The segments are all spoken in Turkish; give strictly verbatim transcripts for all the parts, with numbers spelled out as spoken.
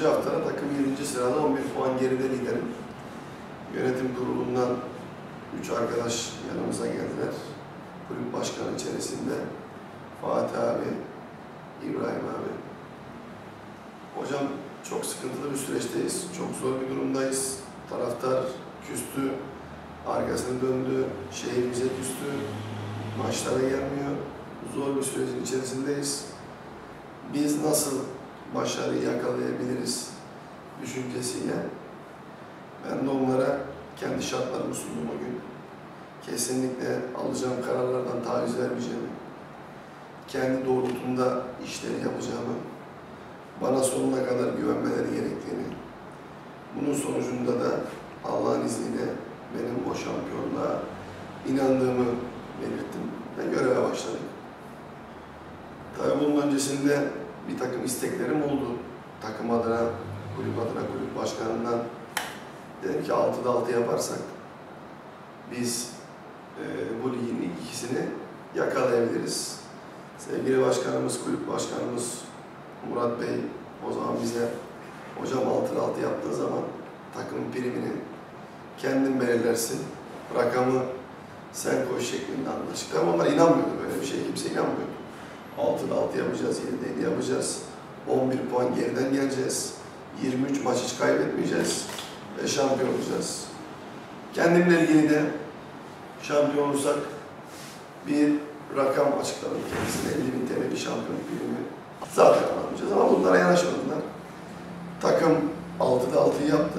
ikinci haftada takım yedinci sırada on bir puan geride liderim. Yönetim kurulundan üç arkadaş yanımıza geldiler. Kulüp başkanı içerisinde Fatih abi, İbrahim abi. Hocam çok sıkıntılı bir süreçteyiz. Çok zor bir durumdayız. Taraftar küstü, arkasını döndü, şehir bize küstü. Maçlara gelmiyor. Zor bir sürecin içerisindeyiz. Biz nasıl başarıyı yakalayabiliriz düşüncesiyle ben de onlara kendi şartlarımı sundum o gün. Kesinlikle alacağım kararlardan taviz vermeyeceğimi, kendi doğrultumda işleri yapacağımı, bana sonuna kadar güvenmeleri gerektiğini, bunun sonucunda da Allah'ın izniyle benim o şampiyonluğa inandığımı belirttim ve göreve başladım. Tabii bunun öncesinde bir takım isteklerim oldu. Takım adına, kulüp adına, kulüp başkanından. Dedim ki altıda altı yaparsak biz e, bu ligin ilk ikisini yakalayabiliriz. Sevgili başkanımız, kulüp başkanımız Murat Bey o zaman bize hocam altıda altı yaptığı zaman takımın primini kendin belirlersin. Rakamı sen koş şeklinde anlaştık. Ama onlar inanmıyordu, böyle bir şey kimse inanmıyordu. altıda altı yapacağız, yedide yedi yapacağız. on bir puan geriden geleceğiz. yirmi üç maç hiç kaybetmeyeceğiz. Ve şampiyon olacağız. Kendimle ilgili de şampiyon olursak bir rakam açıkladım kendisine. elli bin T L bir şampiyonluk primi zaten alamayacağız ama bunlara yanaşmadılar. Takım altıda altıyı yaptı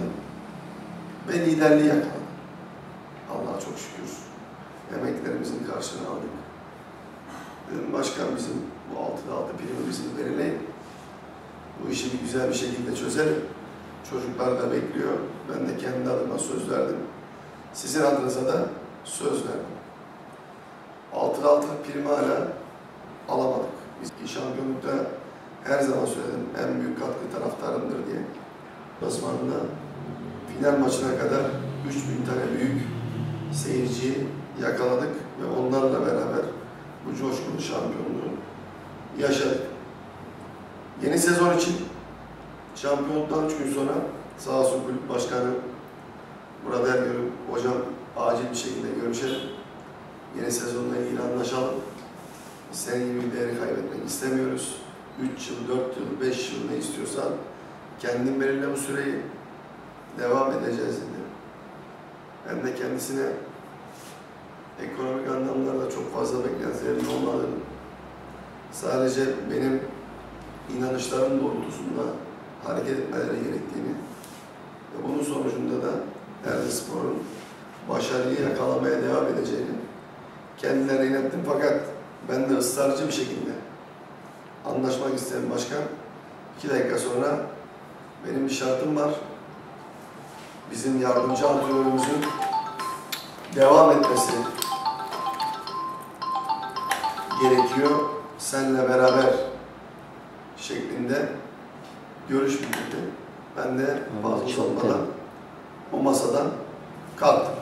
ve liderliği yakaladı. Allah'a çok şükür emeklerimizin karşılığını aldık. Dedim başkan bizim bu altıda altı primimizi belirleyin. Bu işi bir güzel bir şekilde çözelim. Çocuklar da bekliyor. Ben de kendi adıma söz verdim. Sizin adınıza da söz verdim. altıda altılık primi hala alamadık. Biz şampiyonlukta her zaman söyledim en büyük katkı taraftarımdır diye. Osmanlı'da final maçına kadar üç bin tane büyük seyirciyi yakaladık ve onlarla beraber bu coşkulu şampiyonluğu yaşadık. Yeni sezon için şampiyonluktan üç gün sonra sağ olsun kulüp başkanı Murat Ergör'üm, hocam acil bir şekilde görüşelim. Yeni sezonla ilgili anlaşalım. Biz senin gibi bir değeri kaybetmek istemiyoruz. üç yıl, dört yıl, beş yıl ne istiyorsan kendin belirle bu süreyi devam edeceğiz dedi. Ben de kendisine ekonomik anlamlarda çok fazla beklentilerin olmadığını, sadece benim inanışlarım doğrultusunda hareket etmeleri gerektiğini ve bunun sonucunda da Erdespor'un başarıyı yakalamaya devam edeceğini kendilerine ilettim. Fakat ben de ısrarcı bir şekilde anlaşmak isteyen başkan, iki dakika sonra benim bir şartım var. Bizim yardımcı antrenörümüzün devam etmesi gerekiyor. Seninle beraber şeklinde görüş bildirdi. Ben de fazla uzatmadan o masadan kalktım.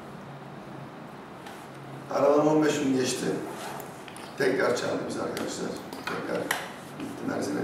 Aradan on beş gün geçti. Tekrar çağırdı bizi arkadaşlar. Tekrar gittim Erzin'e.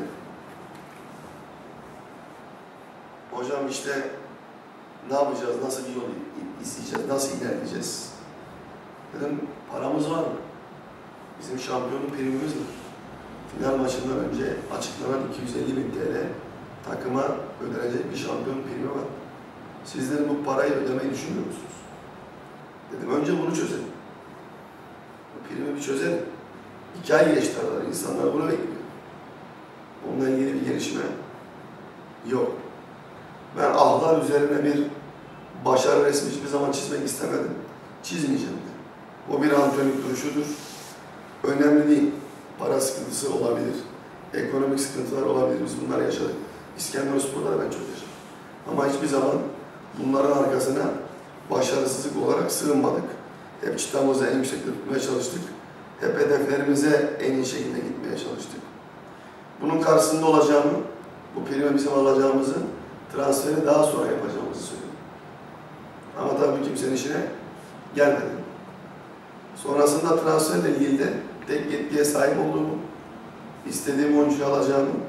Hocam işte ne yapacağız, nasıl bir yol izleyeceğiz, nasıl ilerleyeceğiz? Dedim paramız var mı? Bizim şampiyonluk primimiz var. Final maçından önce açıklanan iki yüz elli bin T L takıma ödenecek bir şampiyonluk primi var. Sizlerin bu parayı ödemeyi düşünüyor musunuz? Dedim önce bunu çözelim. Bu primi bir çözelim. İki ay geçti aralar. İnsanlar bunu bekliyor. Onunla ilgili bir gelişme yok. Ben ahlar üzerine bir başarı resmi hiçbir zaman çizmek istemedim. Çizmeyeceğim de. O bir antrenörlük duruşudur. Önemli değil. Para sıkıntısı olabilir. Ekonomik sıkıntılar olabilir. Biz bunları yaşadık. İskenderunspor'da da ben çok yaşadım. Ama hiçbir zaman bunların arkasına başarısızlık olarak sığınmadık. Hep çıtamızı en yüksekte tutmaya çalıştık. Hep hedeflerimize en iyi şekilde gitmeye çalıştık. Bunun karşısında olacağımı, bu primi bizim alacağımızı, transferi daha sonra yapacağımızı söyledim. Ama tabii kimsenin işine gelmedi. Sonrasında transferle ilgili de tek yetkiye sahip olduğumu, istediğim oyuncuyu alacağımı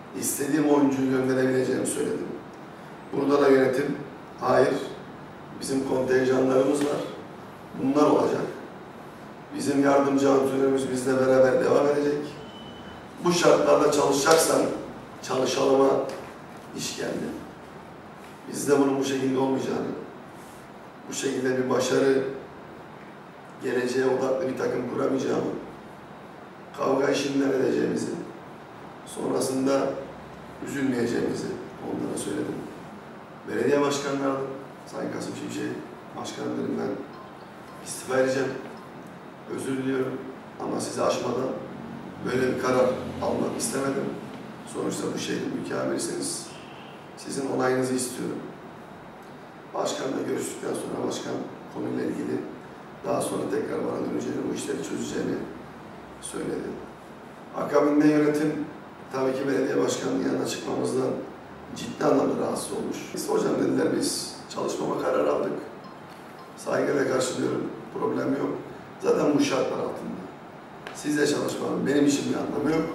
istediğim oyuncuyu gönderebileceğimi söyledim. Burada da yönetim, hayır, bizim kontenjanlarımız var, bunlar olacak. Bizim yardımcı antrenörümüz bizle beraber devam edecek. Bu şartlarda çalışacaksan çalışalıma iş geldi. Biz de bunun bu şekilde olmayacağını, bu şekilde bir başarı, geleceğe odaklı bir takım kuramayacağımı, kavga işinden edeceğimizi, sonrasında üzülmeyeceğimizi onlara söyledim. Belediye başkanları, Sayın Kasım Şimşek, başkanım dedim, ben istifa edeceğim, özür diliyorum ama sizi aşmadan böyle bir karar almak istemedim. Sonuçta bu şehrin mükemmelisiniz. Sizin onayınızı istiyorum. Başkanla görüştükten sonra başkan konuyla ilgili daha sonra tekrar bana döneceğini, bu işleri çözeceğini söyledi. Akabinde yönetim tabii ki belediye başkanının yanına çıkmamızdan ciddi anlamda rahatsız olmuş. Biz, hocam dediler, biz çalışmama karar aldık. Saygıyla karşılıyorum, problem yok. Zaten bu şartlar altında. Sizle çalışmanın benim için bir anlamı yok.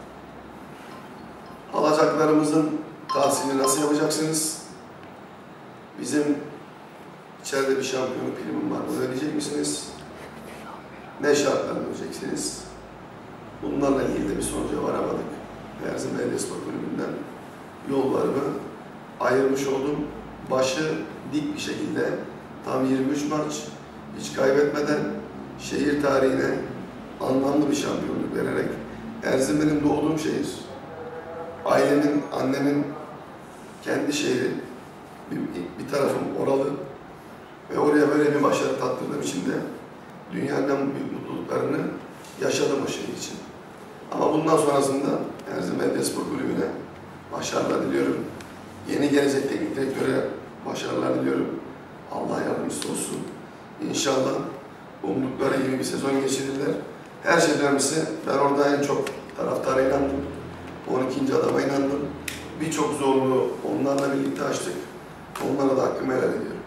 Alacaklarımızın tahsilini nasıl yapacaksınız? Bizim içeride bir şampiyonluk primim var, bunu ödeyecek misiniz? Ne şartlarla ödeyeceksiniz? Bunlarla ilgili de bir sonuca varamadık. Erzin Belediyespor Kulübü'nden yollarımı ayırmış oldum. Başı dik bir şekilde tam yirmi üç maç hiç kaybetmeden şehir tarihine anlamlı bir şampiyonluk vererek, Erzin benim doğduğum şehir. Ailemin, annemin kendi şehri, bir, bir tarafım oralı ve oraya böyle bir başarı tattırdığım için de dünyanın en büyük mutluluklarını yaşadım o şehir için. Ama bundan sonrasında Erzin Belediyespor Kulübü'ne başarılar diliyorum. Yeni gelecek teknik direktöre başarılar diliyorum. Allah yardımcısı olsun. İnşallah umdukları gibi bir sezon geçirirler. Her şeyden önemlisi, ben orada en çok taraftara inandım. on ikinci adama inandım. Birçok zorluğu onlarla birlikte açtık. Onlara da hakkımı helal ediyorum.